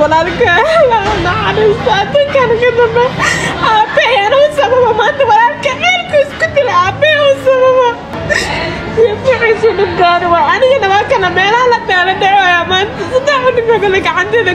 ولا لك لا عارف كان كده أبي أنا وسبب ما أنت ولا لك كنت الأبي وسبب يبغى يسوي الدار وأنا ما كان مالا لا تالا دعوة ما أنت صدقني بقول لك عندنا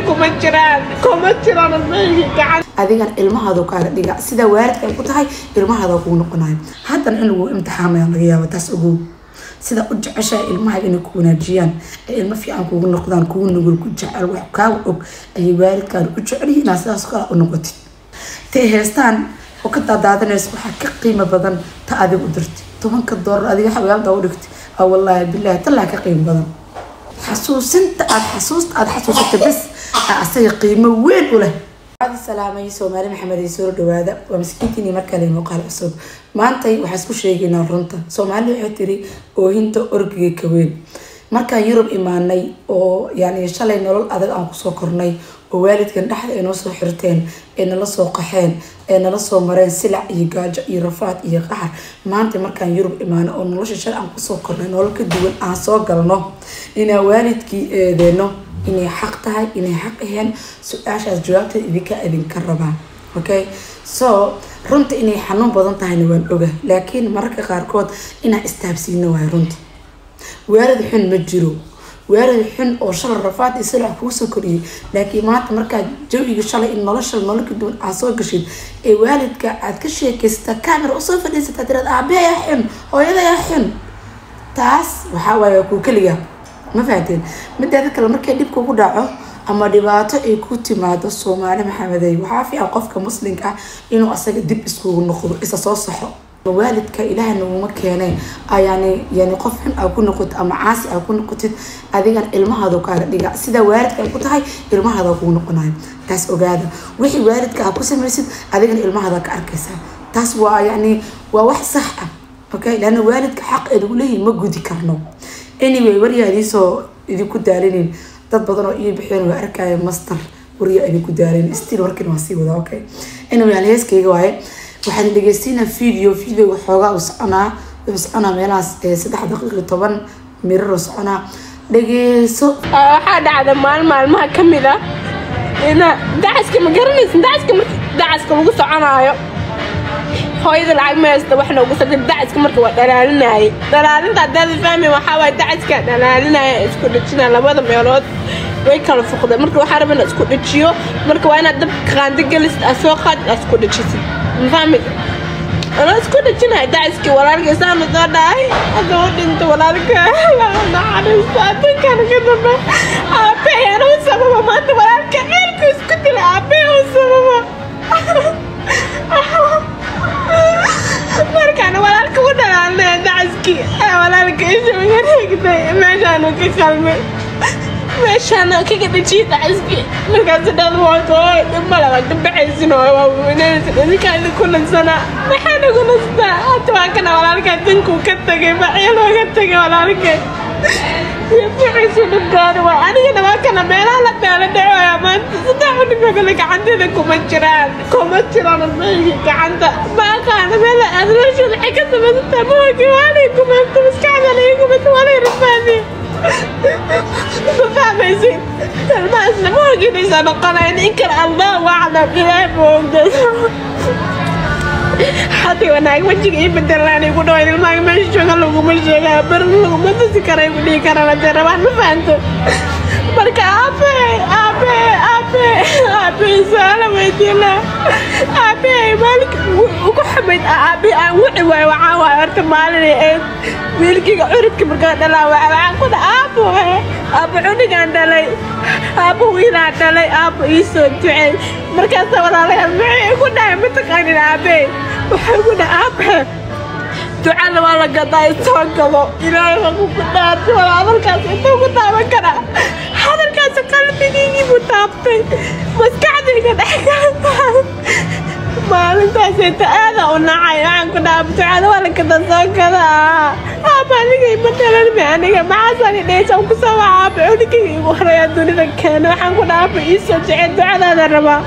كومتشران المية كعن adigan ilmahaadu kaaga dhiga sida waalidka ay ku tahay ilmahaada ku noqonayo haddana in lagu imtixaamayo laga yaabo taas ugu sida u jeceshay ilmaha inay ku wanaajiyaan ilma fiican kugu noqdaan kugu nugul ku jecel wax ka og ay waalidkaan u jecel yihiin sidaas kala u noqotid tii heestaan oo ka daadaadanayso waxa ka qiimo badan ta adiga u dirtay $10 adiga xawaalda u dhigtay wallahi billahi talaa ka qiimo badan xasuusinta aad xasuusata bas asaga qiimo weyn u leh السلام عليكم سومالي محمد يسور دوادا ومسكينتي مركلي مقال عصب ما أنتي وحسكو شيء جينا رنتا سومالي حتري وهنتو أرجع كوين مركا يوروب إيماني أو يعني شلي نقول هذا أنكو سكرني ووالد كان أحد إنه سحرتين إن الله سوقحين إن الله سومرين سلع يجاج يرفعت يقهر ما أنتي مركا يوروب إيمان أو نلوش شل أنكو سكرني نقول كدول أسوق لنا إن والد كي ذنو إني حقتها إني حقهن سؤال جوابت إذا إذن كربان أوكي رنت إني حنون بدنتها نوان أوجه لكن مرة قاركود إنها استهبسين نوعي رنت وارد حن متجرو وارد حن أو شل رفعت يصير فوسه كريه لكن ما تمركز جوي يشلا إن الله شل ملك دون عصا كشيد والد كعد كشيء كاستكامر أصلا فليس تدري أبي يا حن أو يلا يا حن تاس وحاول يكون كليه ما فهمتين مدة هذا الكلام مركي ديبكو كوداعو أما ديباتو إيه كوتي مادو سومالي محمدي وحافي أوقفك مسلمك إنو أساق ديب إسكو ونخضو إسا صوصحو والدك إله إنو مكياني يعني قفهم أو كون نقود أما عاسي أو كون نقود أذيقان إلما هذا كارا ديقا سيدا والدك أو كنت هاي إلما هذا كون نقوناي تاس أقادا وحي والدك أو كسا مرسيد أذيقان إلما هذا كاركسا تاس يعني وواح صحة أوكي لأنه والدك حق إدو ليه مقودي كارنو anyway wariya idinku daalinin dad badan oo ii bixin waa arkay master wariya idinku daalin still working waa sii wada okay anyway halheeskayga waaye waxaan dhageystiinaa video waxoogaa u soconaa meelahaas 3 daqiiqo 10 mirar u soconaa dhageyso waxaa dhacda maalmaha kamid ah ina dacaska ma garanaysan dacaska lagu soconaayo هاي العيب ما يستوحنا وقصة الدعس كمرك ودلالنا هاي دلالنا عداد فهمي وحاول دعس كدلالنا اسكودتشنا لبعض ميولات ويكلوا فقدة مرك وحاربنا اسكودتشيو مرك وانا دب كان دجلس اسوقات اسكودتشي فهمي أنا اسكودتشنا دعس كي ولا لك سام الضاي أدور أنت ولا لك لا أنا عارف ساعتين كان كده أبي أنا وسبب ما أنت ولا لك اسكت الأبي وسبب مركان ولا لك ولا أنا دعسكي ولا لك إيش كده ماشانو كقلبي ماشانو كده شيء دعسكي مركان سداد موضوع ما لا تبعزنه وناس اللي كان كل سنة ما حنا كل سنة أتوقع ولا لك تنكو كتجي بعيل وكتجي ولا لك يبغى يسوي الدار وأنا ما كان مالا لا تالا دعوة ما أنت صدقني بقول لك عندنا كومتشران المية كعنده ما كان مالا أنا شو الحكاية بس تبغى كواليكم أنت بس كان عليكم أنت ولا يرفعني فاهم زين الناس ما قد يسبقنا إنكر الله وأعلم إلهي موجود حتى وانا وجهي بدلاني يقولوا لي ما ماشي شغل وماشي غابر وما تذكر يقولي كرا ترى ما فهمت بركة أبي سلام يدينا أبي مالك وكحمد أبي وعي وعارت مالي مالك عرفك بركة لا وعقد أبو عنق عندلي أبو وين عندلي أبو يسون تعال مركز ولا له معي كنا متقنين أبي وحقنا أبي تعال ولا قضاء توكلوا إلهي وكنا ولا هذا الكاس أنت كنت أفكر هذا الكاس قلبي يجي متابع بس قاعد يقعد ما أنت سيت هذا ونعي عن كنا تعال ولا كذا توكلا أبى لقي مثلا يعني ما عساني ليش أو كسوة أبي ولقي وخريان دوني ذكنا عن كنا أبي يسوع تعال هذا الربا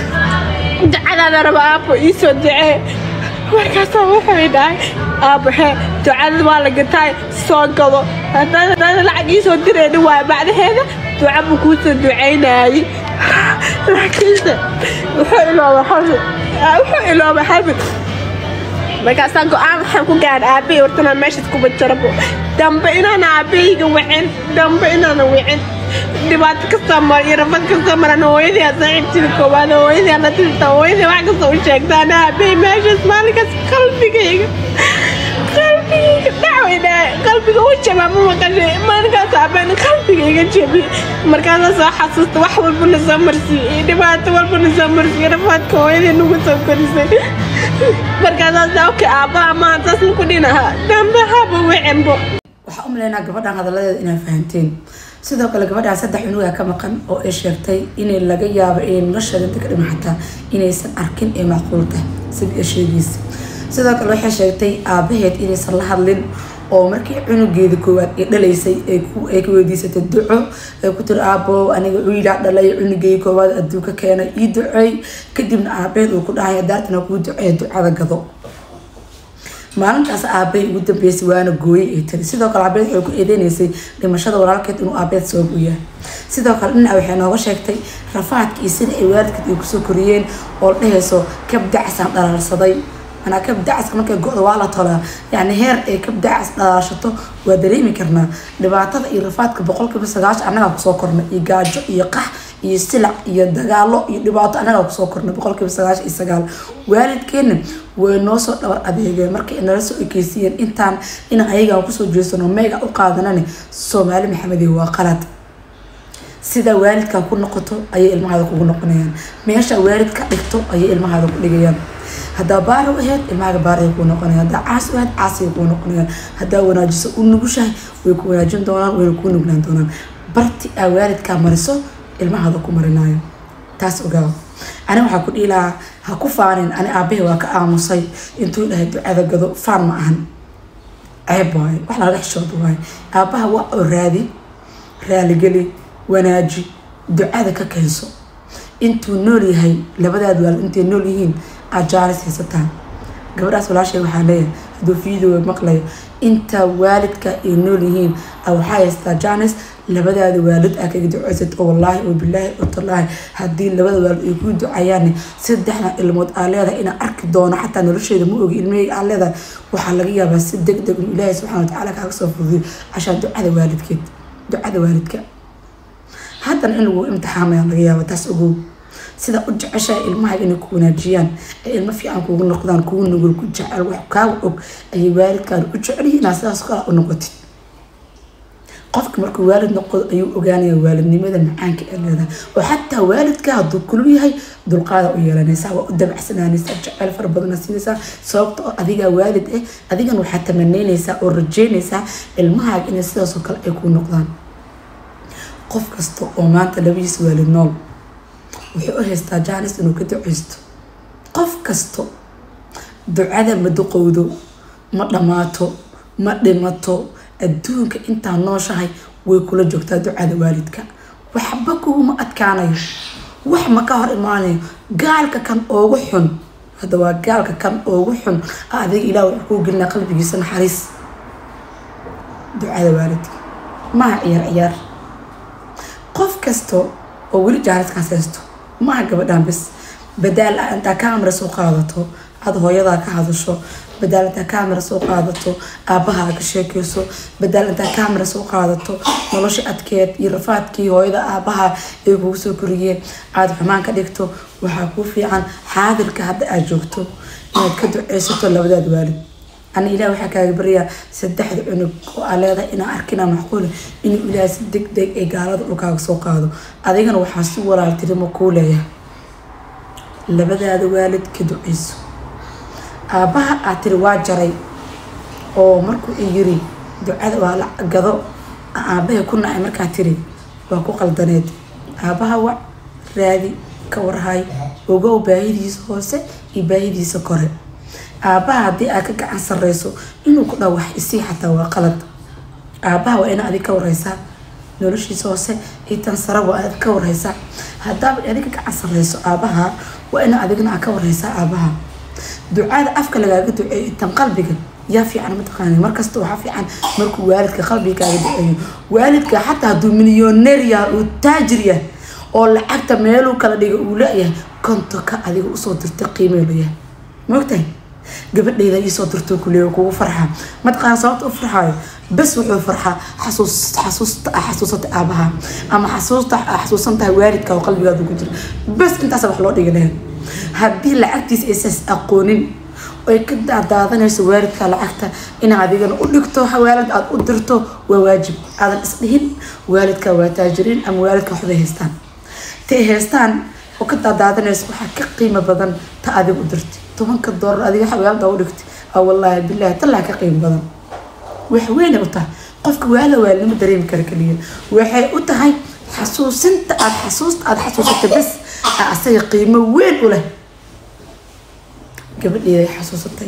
أبو يسوع markaas wuxuu dhahay aabahe ducada waa la gatay soo galo hadana lacag soo direed waa bacdaheeda ducada ku soo duceynay laakiinse wuxuu ilooba xabib markaasaan go-aan waxaan ku gaadha aabbahay hortana meeshaas kuba jarabo dambe inaan aabbahayga wicin dambe inaana wicin dhibaato kasoo mara iyo rafad kasoo maran hooyadii aa saaxiibtida koowaad hooyadii aan la tilta hooyadii wax kasta u sheegtaan aabbahay meeshaas maalinkaas qalbigayga dhacweyna qalbiga u jabaa ma maqashay maalinkaas aabbahan qalbigayga jabi markaasaan soo xasuusta wax walba na soo marsiiyey dhibaato walba na soo marsiiyey rafaadka hooyadii nagu soo korisay markaasaan okay aabbaha maantaas naku dhinaha dambe haba wicinbo waxaa u malaynaa gabadhan hadaladeeda inaa fahanteen sidoo kale gabadhaan 3 cunuga ka maqan oo ay sheegtay inay laga yaabo ee nolosheeda inta ka dhima xataa inaysan arkin ee macquul tahay sida sheegaysa sidoo kale waxay sheegtay aabaheed inaysan la hadlin oo markii cunugeeda koowaad ee dhalaysay ay ku weydiisatay duco ay ku tiri aabo aniga wiila dhalay cunugeeda koowaad adduunka keenay ii duceey kadibna aabaheed uu ku dhahay daartana ku duceey ducada gado maalintaas aabay ugu dambeysay waana gooyay ay tiri sidoo kale aabaheed waxay ku eedeynaysay dhimashada walaalkeed inuu aabaheed soo gooyaa sidoo kale dhinaca waxay nooga sheegtay rafaadkii sida ay waalidkeed ay kusoo koriyeen oo dhehayso kabdacsan dhalaalsaday أنا كبدعس كمان كجود ولا طلع يعني هير كبدعس شطو ودريمي كرنا لبعضها الرفات كبقول كبس جاش أنا بسوكرنا يجاج يقح يستلع يدجالو لبعض أنا بسوكرنا بقول كبس جاش يسجال وارد كن ونوصل أبيه مركي إن رسوا كيسين إنتان إن هيجا وكسو جيسون وميجا أقعدنا سومالي محمدي وقلت سيدا والد كون نقطه أي المهذا كون نقنيان ماشى والد كأكتو أي المهذا كليان هذا بارو هاد الماء بارو يكون نقنيان هذا عاص هاد عاص يكون نقنيان هذا وناجس ونقوشه ويكون ناجم دونان ويكون نقنان دونان برتي والد كمرسو الماء هذا كمرنايو تاس وجاو أنا وحكون إلى هكوفانين أنا أبيه وكأمصي إنتو هذا جذو فان معهن عيب واي وإحنا راح شوط واي أباه هو الرادي رالي قلي وناجي دعاء ككنسو انتو نولي هاي لبدا دوال انتو نوليين اجارس يستان قبراس ولا شيء وحاليه هدو فيديو مقلي انت والدك نوليين او حايستا جانس لبدا والد اكيد دعوست والله وبالله والله هدي لبدا والد يكون دعياني سدحنا الموت عليها انا اركي دونا حتى نرشيد مو اوغي المي عليها waxa laga yaabaa si degdeg Ilaahay subhanahu wa ta'ala ka soo fududiyo ashan ducada waalidka هذا إنه امتحان يا رجال تسأقوا سيدا أرجع أشياء الماء إنه كونا جيان الماء في عنكو نقدان كون نقول كجع الوحكاو أي والد كان أرجع لي ناس أسقى ونقطي قفك مركو والد نقول أيو أجاني والد لماذا معانك هذا وحتى والد كهذا كله هاي ذو القاعدة ويا نساء وقدام أحسن نساء جعل فربض نساء سوقت أذيك والد أذيك إنه حتى مني نساء والرجال نساء الماء إن سيدا سكر يكون نقدان qof kasto oo maanta labiis waalid nool wuxuu u haystaa jaanis inuu ka duceysto qof kasto ducada ma duqowdo ma dhamaato ma dhimato adduunka inta nooshahay way kula joogtaa ducada waalidka waxba kuma adkaanayo wax ma ka hor imaanayo gaalka kan ugu xun hada waa gaalka kan ugu xun adiga Ilaahay wuxuu ku gelina qalbigiisa naxariis ducada waalidka ma ciyaar qof kasto oo wali jaaris ka haysto ma gabadhan bas badal anta kaamira soo qaadato ad hooyada ka hadasho badal anta kaamira soo qaadato aabaha ka sheekayso badal anta kaamira soo qaadato nolosha adkeed iyo rafaadkii hooyada aabaha ay ugu soo koriyeen aad xumaan ka dhigto waxa ku fiican xaadirka hadda aad joogto inaad ka duceysato labadaad waalid أنا إلى وحكى بريا سدحت إنه على إن أركنا معقول إنه إلى سدك دق إجارات وكاك سوق هذا أذيك وحاسو ولا تري مقولة اللي بدأ هذا والد كده عيسو أباها أتروا جري أو مركو يجري دعاء ولا قضاء أباها كنا أمرك أتري وكو قلدنيت أباها رادي كورهاي وجو باهيدي سوسة يباهيدي سكره أباها دي أكيد عن سريسو إنه كنا واحد يصيح حتى وقلد أباها وأنا أذيك ورئيسة نورش يسوسه يتنصرف وأذيك ورئيسة هذا أذيك عن سريسو أباها وأنا أذيكنا أكورئيسة أباها دعاء أفكار لقى تنقلبك يا في عن متقاني مركز توحى في عن مركو والدك قلبك والدك حتى هدو مليونير يا وتاجرية oo lacagta meeluu kala dhiga uu leeyahay kontonka adiga usoo dirtay qiimee leeyahay moogtahay gabadhayda ii soo dirtay kuleeyo kugu farxa mataqaan sababta u farxaayo bas wuxuu farxaa xasuusata aabaha ama xasuusantahay waalidka oo qalbigaada ku jira bas intaas wax loo dhigi lahayn haddii lacagtiisa aysan aqoonin ay ka daadanayso waalidka lacagta in adigana u dhigto xawaalad aad u dirto waa waajib aadan isdhihin waalidka waa taajiriin ama waalidka waxbay haystaan tay haystaan oo ka daadanayso waxaa ka qiimo badan ta adiga u dirtay $10 adiga xawaalada u dhigtay wallahi billahi talaa ka qiimo badan wax weyn u tahay qofka waalidnimo dareemi kara kaliya waxay u tahay xasuusinta aad xasuusata bas asaga qiimo weyn u leh gabadheeda xasuusatay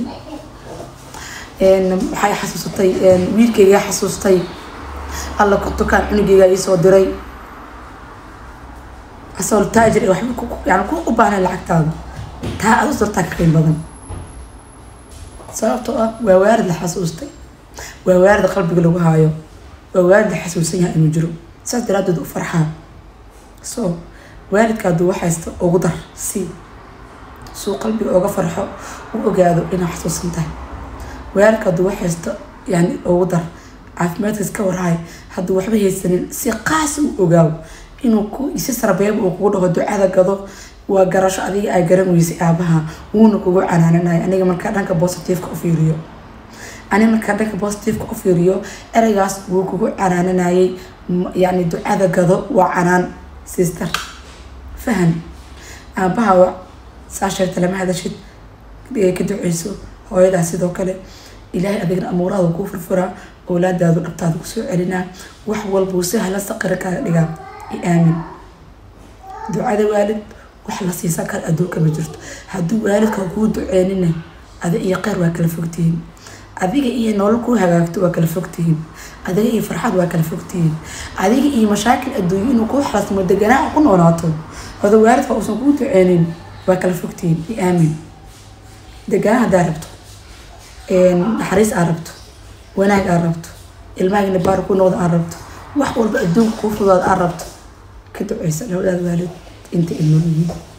waxay xasuusatay wiilkayga xasuustay alla ku tukaan cunugayga ii soo diray asal taajir wax ku u baahan lacagtaada taa aad u soo taagtay badan sababtoo ah waa waalid la xasuustay waa waalid qalbiga lagu haayo waa waalid la xasuusan yahay inuu jiro saas daraadeed u farxaa soo waalidkaadu waxaysta ugu dar si suu qalbiga uga farxo u ogaado inaa xasuusan tahay waalidkaadu waxaysta yani ugu dar caafimaadkiis ka warhaay hadduu waxba haysanin si qaas u ogaaw inuu ku isi sarbeeb uu kugu dhaho ducada gado waa garasho adiga ay garan weysay aabaha wuuna kugu canaananayo aniga markaa dhanka positive-ka u fiiriyo ereygaas wuu kugu canaananayay yani ducada gado waa canaan sister faham aabaha waa saa sheegta lama hadashid ka duceyso hooyadaas sidoo kale ilaahay adigna amuuraada kuu furfuraa awlaadaadu dhabtaada kusoo celinaa wax walbuu si hala saqira kaaga dhigaa aamin ducada waalid wax la siisan kara adduunka ma jirto hadduu waalidka kuu duceynina adiga iyo qeyr waa kala fogtihiin adiga iyo nolol kuu hagaagto waa kala fogtihiin adiga iyo farxad waa kala fogtihiin adiga iyo mashaakil adduunyo inuu kuu xasmo deganaa ku noolaato hada waalidka uusan kuu duceynin waa kala fogtihiin aamin deganaa haddaa rabto naxariis aad rabto wanaag aad rabto ilmahaagina baar ku noqda aad rabto wax walba adduunka kuu fudaad aad rabto ka duceysa dhowdaad waalid inta ilmo yihiin